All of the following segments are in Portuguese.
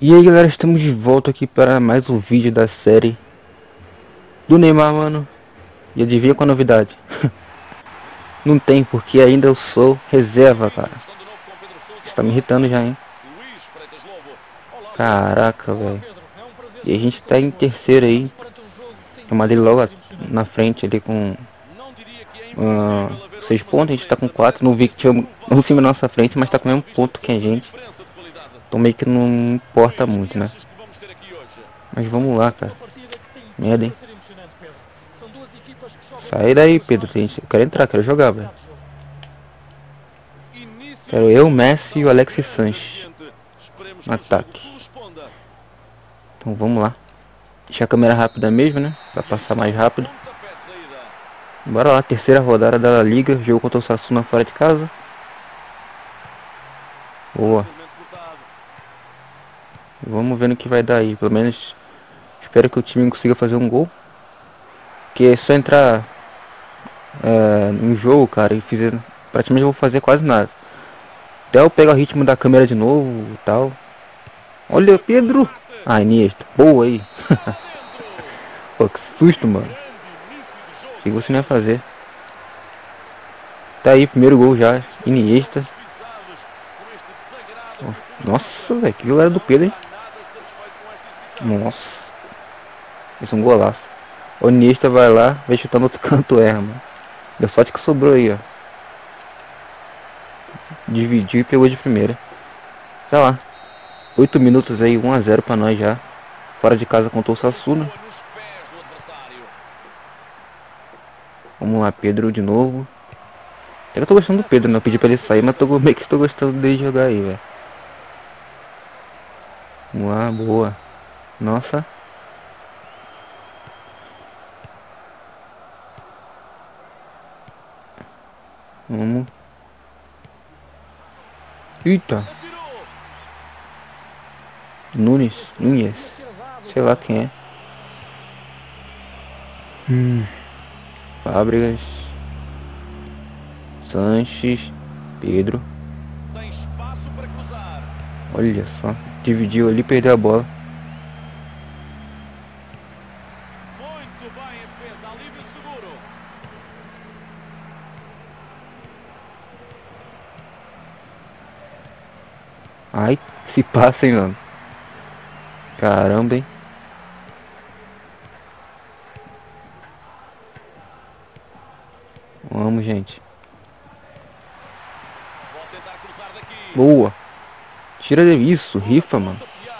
E aí galera, estamos de volta aqui para mais um vídeo da série do Neymar, mano. E adivinha qual a novidade? Não tem, porque ainda eu sou reserva, cara. Isso tá me irritando já, hein? Caraca, velho. E a gente tá em terceiro aí. O Madrid logo na frente ali com 6 pontos. A gente tá com 4. Não vi que tinha um time na nossa frente, mas tá com o mesmo ponto que a gente. Então meio que não importa muito, né? Mas vamos lá, cara. Merda, hein? Sai daí, Pedro. Eu quero entrar, quero jogar, velho. Quero eu, Messi e o Alexis Sanches no ataque. Então vamos lá. Deixar a câmera rápida mesmo, né? Pra passar mais rápido. Bora lá, terceira rodada da Liga. Jogo contra o Sassuolo fora de casa. Boa. Vamos ver no que vai dar aí. Pelo menos espero que o time consiga fazer um gol. Que é só entrar no jogo, cara, e fizer. Praticamente eu vou fazer quase nada. Até eu pegar o ritmo da câmera de novo e tal. Olha, Pedro. Ah, Iniesta. Boa aí. Pô, que susto, mano. O que você não ia fazer? Tá aí, primeiro gol já. Iniesta. Nossa, velho. Que gol era do Pedro, hein? Nossa. Esse é um golaço. O Iniesta vai lá, vai chutar no outro canto, erra, mano. Deu sorte que sobrou aí, ó. Dividiu e pegou de primeira. Tá lá. 8 minutos aí, 1 a 0 pra nós já. Fora de casa contra o Sassuolo. Vamos lá, Pedro de novo. Até que eu tô gostando do Pedro, né? Eu pedi pra ele sair, mas meio que tô gostando dele jogar aí, velho. Vamos lá, boa. Nossa. Vamos. Eita. Nunes. Sei lá quem é. Fábricas. Sanches. Pedro. Olha só. Dividiu ali, perdeu a bola. Ai, se passa, hein, mano. Caramba, hein. Vamos, gente. Boa. Tira isso, rifa, mano.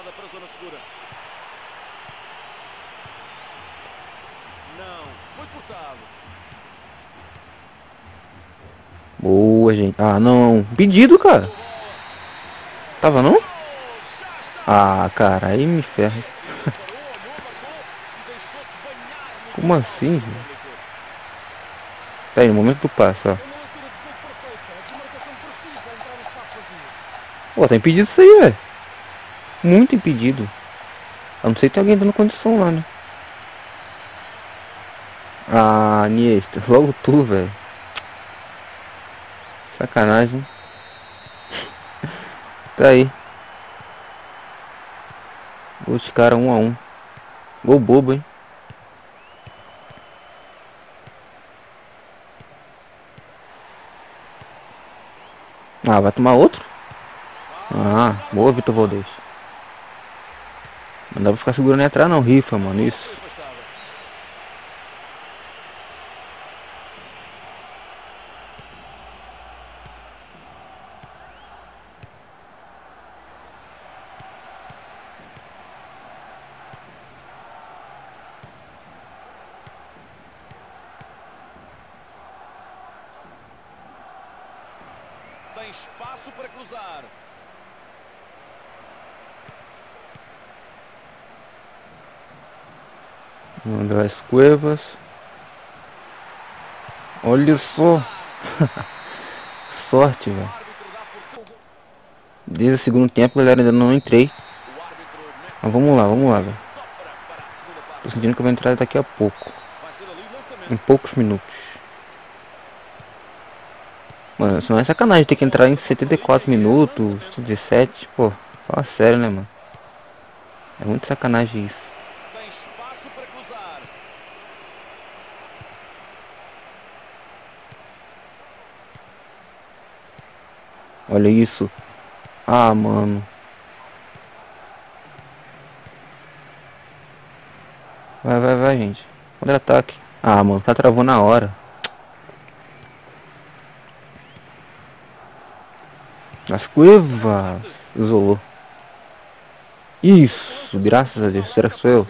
Boa, gente. Ah, não. Pedido, cara. Tava não? Ah, cara, aí me ferra. Como assim, gente? Tá aí, no momento do passe, ó. Pô, tá impedido isso aí, velho. Muito impedido. A não ser que tem alguém dando condição lá, né? Ah, Iniesta. Logo tu, velho. Sacanagem. Tá aí. Gol de cara 1 a 1. Gol bobo, hein? Ah, vai tomar outro? Ah, boa, Vitor Valdez. Não dá pra ficar segurando atrás não, rifa, mano, isso. Tem espaço para cruzar. Andrés Cuevas. Olha só. Sorte, velho. Desde o segundo tempo, galera, ainda não entrei. Mas vamos lá, velho. Tô sentindo que eu vou entrar daqui a pouco. Em poucos minutos. Mano, isso não é sacanagem ter que entrar em 74 minutos, 17. Pô, fala sério, né, mano? É muito sacanagem isso. Tem espaço para cruzar. Olha isso. Ah, mano. Vai, vai, vai, gente. Contra-ataque. Ah, mano, tá travou na hora. As cuevas. Remate. Isolou. Isso, graças a Deus. Será que sou eu?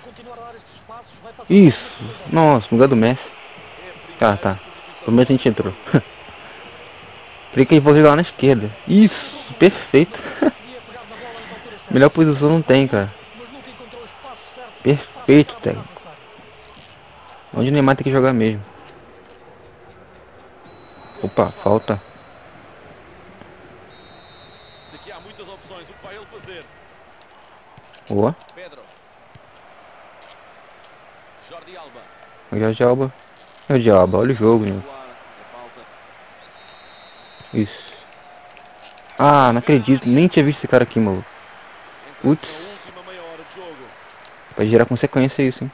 Isso. Nossa, no lugar do Messi. É a Tá, primeira tá. substituição Pelo menos a do gente entrou. jogo. Creio que ele vai jogar lá na esquerda. Isso, perfeito. Melhor posição não tem, cara. Perfeito, técnico. Onde o Neymar tem que jogar mesmo. Opa, falta. Daqui há muitas opções. O que vai ele fazer? Boa. Pedro. Jordi Alba. O Jorge Alba. É o diabo, olha o jogo, né? É falta. Isso. Ah, não acredito. Nem tinha visto esse cara aqui, maluco. Entramos na Putz. última meia hora de jogo. Vai gerar consequência isso, hein?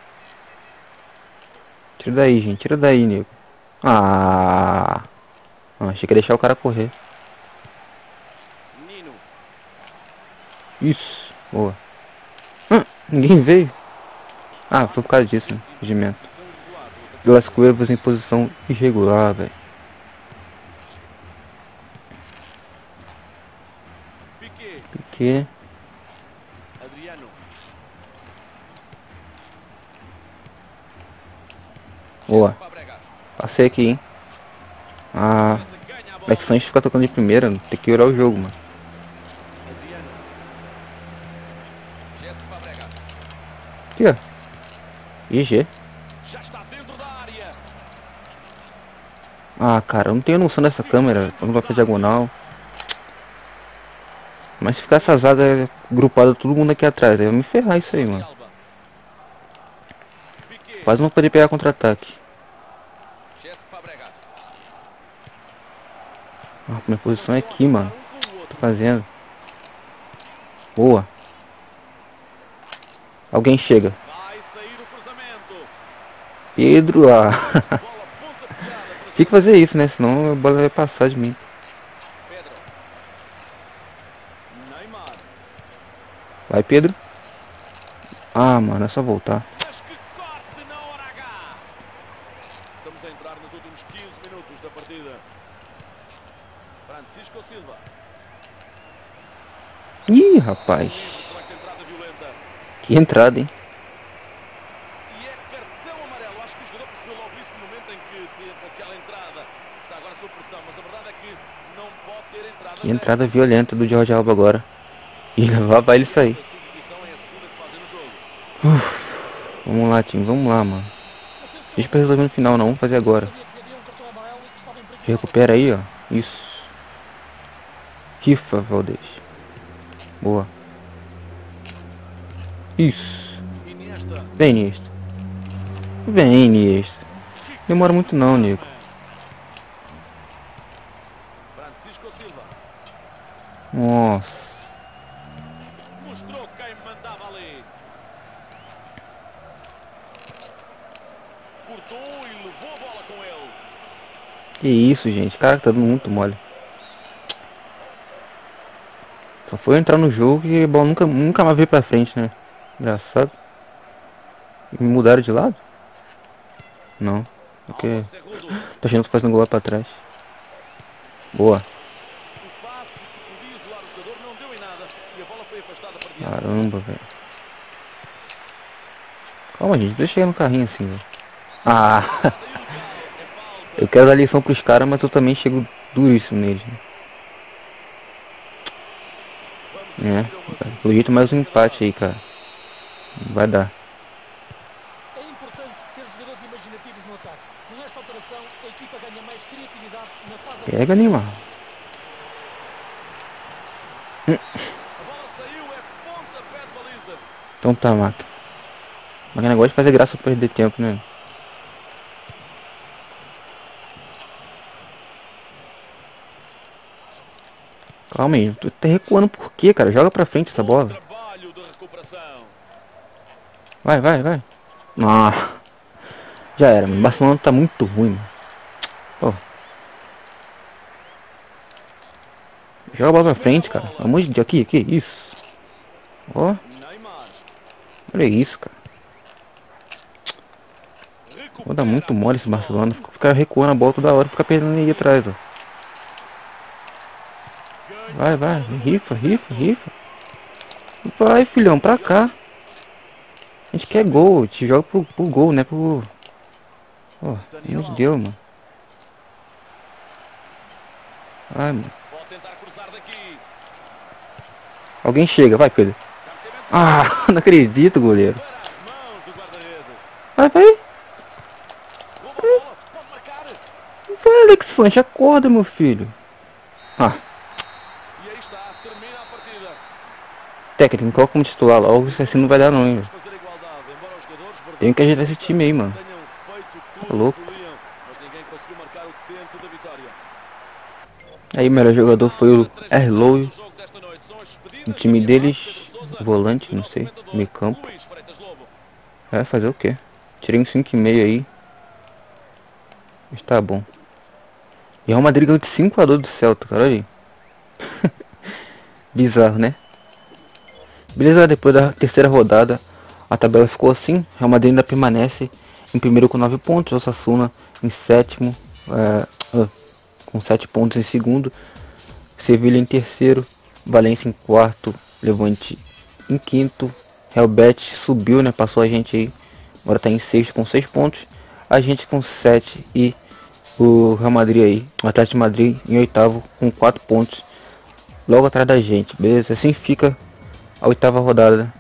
Tira daí, gente. Tira daí, nego. Ah. Achei que ia deixar o cara correr. Nino. Isso. Boa. Ninguém veio. Ah, foi por causa disso, né? Regimento. Posição irregular do atacante. Duas Cuevas em posição irregular, velho. Piqué. Que? Adriano. Boa. Fabregas. Passei aqui, hein? Ah. Ganha a Alex bola. Sanches fica tocando de primeira. Tem que orar o jogo, mano. Adriano. Jesse Fabregas. Aqui, ó. GG. Já está dentro da área. Ah, cara, eu não tenho noção dessa câmera. Quando vai pra diagonal. Mas se ficar essa zaga grupada todo mundo aqui atrás, aí vai me ferrar isso aí, Jordi mano. Alba. Piqué. Quase não poder pegar contra-ataque. Jesse Fabregas. Ah, minha posição é Continuam a aqui, jogar mano. um com o Tô outro. fazendo. Boa. Alguém chega. Vai sair o cruzamento. Pedro, ah. Bola pontapeada para Tinha que cima. fazer isso, né? Senão a bola vai passar de mim. Pedro. Neymar. Vai, Pedro. Ah, mano, é só voltar. Mas que corte na hora H. Estamos a entrar nos últimos 15 minutos da partida. Francisco Silva. Ih, Segue livre rapaz. com esta entrada violenta. Que entrada, hein? E é cartão amarelo. Acho que o jogador percebeu logo isso no momento em que teve aquela entrada. Está agora sob pressão, mas a verdade é que não pode ter entradas Que entrada destas. violenta do Jorge Alba agora. E lá vai ele sair. A substituição é a segunda que fazem no jogo. Vamos lá, time. Vamos lá, mano. Deixa pra resolver no final, não. Vamos fazer agora. Recupera aí, ó. Isso. Rifa, Valdez. Boa. Isso. Iniesta. Vem, Iniesta. Vem, Iniesta. Demora muito não, nego. Francisco Silva. Nossa. Mostrou quem mandava ali. Cortou e levou a bola com ele. Que isso, gente. Cara, tá dando muito mole. Só foi entrar no jogo e a bola nunca mais veio pra frente, né? Engraçado. E me mudaram de lado? Não. Porque... Álvaro Cerrudo. Tô achando que tô fazendo gol lá pra trás. Boa. O passe que podia isolar o jogador não deu em nada. E a bola foi afastada para diante. Caramba, velho. Calma, gente. Deixa eu chegar no carrinho assim, velho. Ah, Daí o local. É falta. eu quero dar lição pros caras, mas eu também chego duríssimo neles. Vamos Né? assistir a uma Pelo jeito substituição mais um naquele lado. empate aí, cara. Não vai dar. É importante ter jogadores imaginativos no ataque. Com esta alteração, a equipa ganha mais criatividade na fase Pega, ofensiva. Neymar. A bola saiu, é pontapé de baliza. Então tá, máquina. Máquina gosta de fazer graça pra perder tempo, né? Calma aí. Tu tá recuando por quê, cara? Joga pra frente essa Bom bola. trabalho de recuperação. Vai, vai, vai. Ah, já era, mano. O Barcelona tá muito ruim, mano. Pô. Joga a bola pra frente, cara. Pelo amor de Deus. Aqui, aqui. Isso. Ó. Olha isso, cara. Vou dar muito mole esse Barcelona. Ficar recuando a bola toda hora e ficar perdendo aí atrás, ó. Vai, vai. Rifa, rifa, rifa. Vai, filhão, pra cá. A gente quer gol. A gente joga pro gol, né? Pro... Ó, pelo amor de Deus, mano. Vai, mano. Alguém chega, vai, Pedro. Ah, não acredito, goleiro. Vai, vai. Vai, Alex Sanches, acorda, meu filho. Ah. Técnico, coloca como titular logo, isso assim não vai dar não, hein, velho. Tem que ajeitar esse time aí, mano. Tá louco. Aí o melhor jogador foi o Erloy. O time deles, volante, não sei, meio campo. Vai fazer o quê? Tirei um 5,5 aí. Mas tá bom. E o Real Madrid ganhou de 5-2 do Celta, cara, olha aí. Bizarro, né? Beleza, depois da terceira rodada, a tabela ficou assim. Real Madrid ainda permanece em primeiro com 9 pontos. Osasuna em sétimo, com 7 pontos em segundo. Sevilha em terceiro. Valência em quarto. Levante em quinto. Real Betis subiu, né? Passou a gente aí. Agora tá em sexto com 6 pontos. A gente com 7 e o Real Madrid aí. O Atlético de Madrid em oitavo com 4 pontos. Logo atrás da gente, beleza? Assim fica a oitava rodada.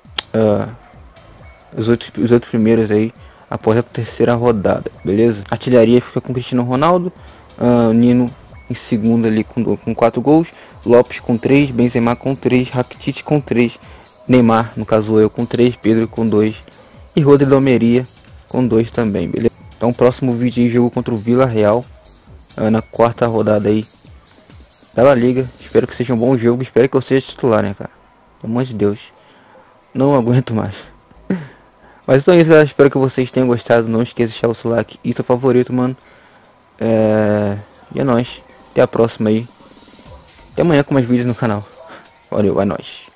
Os outros primeiros aí após a terceira rodada, beleza? A artilharia fica com Cristiano Ronaldo, Nino em segundo ali com 4 gols, Lopes com 3, Benzema com 3, Rakitic com 3, Neymar, no caso eu, com 3, Pedro com 2 e Rodri da Almeria com 2 também, beleza? Então próximo vídeo aí, jogo contra o Villarreal, na quarta rodada aí da La Liga. Espero que seja um bom jogo, espero que eu seja titular, né, cara? Pelo amor de Deus, não aguento mais. Mas então é isso, galera. Espero que vocês tenham gostado. Não esqueça de deixar o seu like e seu favorito, mano. E é nóis. Até a próxima aí. Até amanhã com mais vídeos no canal. Valeu, é nóis.